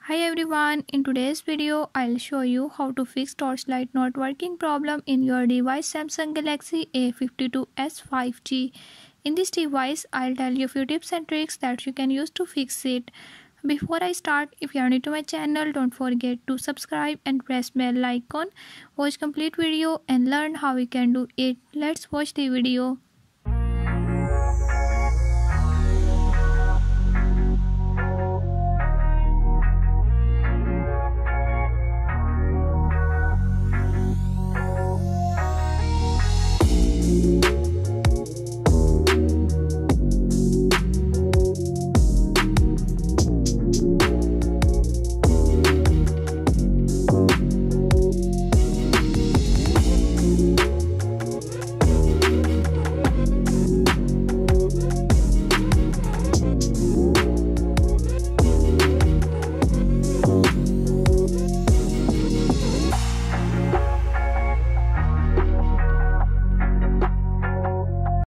Hi everyone, in today's video I'll show you how to fix torchlight not working problem in your device Samsung Galaxy A52s 5G. In this device I'll tell you a few tips and tricks that you can use to fix it. Before I start, if you are new to my channel, don't forget to subscribe and press bell icon. Watch complete video and learn how you can do it. Let's watch the video.